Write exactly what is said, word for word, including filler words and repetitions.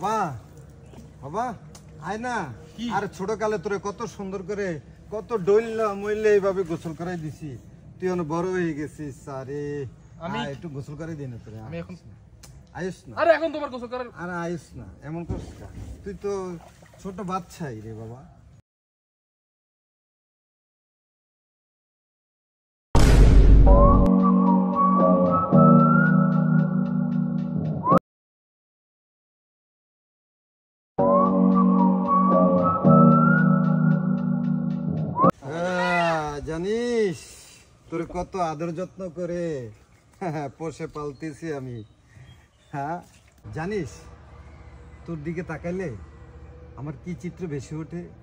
বাবা বাবা আয় না। আর ছোট কালে তোরে কত সুন্দর করে কত ডইল্লা মইলে এইভাবে গোসল করাই দিছি, তুই এখন বড় হয়ে গেছিস। আরে আমি একটু গোসল করাই দিই না তোরে। আমি এখন আইস না। আরে এখন তোমার গোসল করার আরে আইস না, এমন করছিস না, তুই তো ছোট বাচ্চাই রে বাবা। জানিস তোর কত আদর যত্ন করে পোষে পালতেছি আমি। হ্যাঁ জানিস তোর দিকে তাকাইলে আমার কি চিত্র বেশি ওঠে।